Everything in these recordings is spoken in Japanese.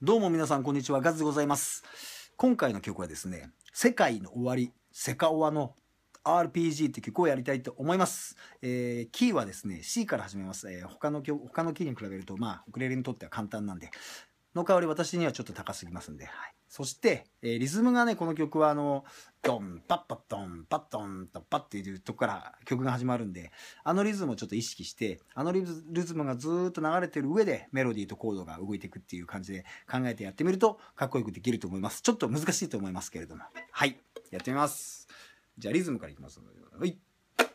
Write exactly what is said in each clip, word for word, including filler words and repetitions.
どうも皆さんこんにちは、ガズでございます。今回の曲はですね、世界の終わり、セカオワの アールピージー って曲をやりたいと思います。えー、キーはですね、C から始めます。えー、他の曲、他のキーに比べると、まあ、ウクレレにとっては簡単なんで、の代わり私にはちょっと高すぎますんで、はい。そして、えー、リズムがね、この曲はあの、ドン、パッパッドン、パッドン、とパッっていうとこから曲が始まるんで、あのリズムをちょっと意識して、あのリズリズムがずーっと流れてる上でメロディーとコードが動いていくっていう感じで考えてやってみるとかっこよくできると思います。ちょっと難しいと思いますけれども。はい。やってみます。じゃあリズムからいきます。はい。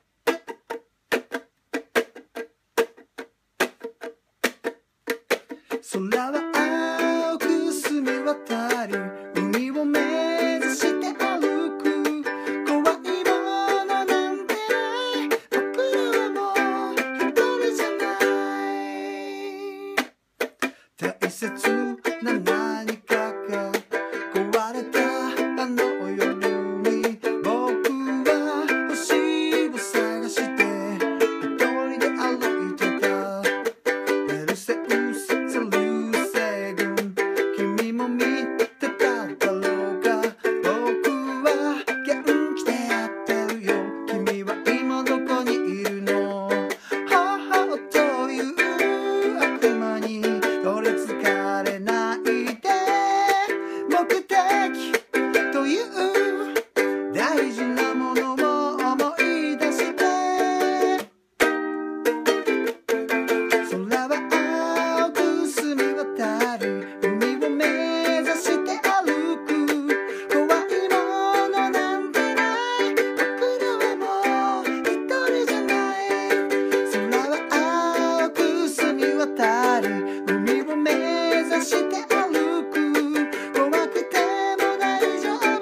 空は青く澄み渡り、海を目指して歩く。怖いものなんてない、僕らはもう一人じゃない。大切な何かが壊れたあの夜に、僕は星を探して一人で歩いてた。ペルセウス大事なものを思い出して、空は青く澄み渡り、海を目指して歩く。怖いものなんてない、僕らはもう一人じゃない。空は青く澄み渡り、海を目指して歩く。怖くても大丈夫、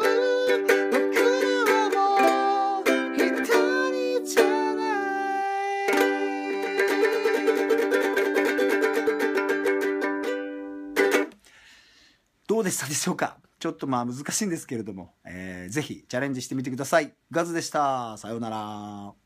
どうでしたでしょうか。ちょっとまあ難しいんですけれども、えー、ぜひチャレンジしてみてください。ガズでした。さようなら。